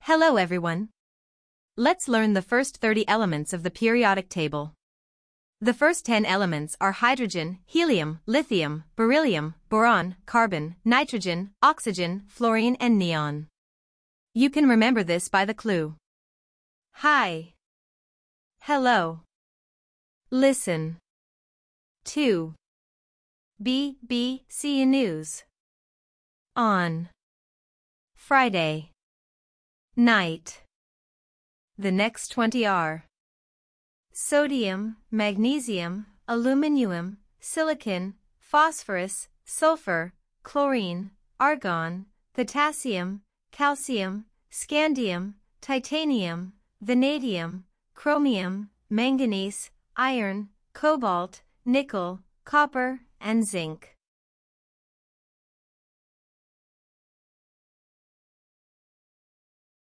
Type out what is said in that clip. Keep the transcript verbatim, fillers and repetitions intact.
Hello everyone. Let's learn the first thirty elements of the periodic table. The first ten elements are hydrogen, helium, lithium, beryllium, boron, carbon, nitrogen, oxygen, fluorine and neon. You can remember this by the clue. Hi. Hello. Listen. two. B B C News. On Friday night. The next twenty are sodium, magnesium, aluminum, silicon, phosphorus, sulfur, chlorine, argon, potassium, calcium, scandium, titanium, vanadium, chromium, manganese, iron, cobalt, nickel, copper, and zinc.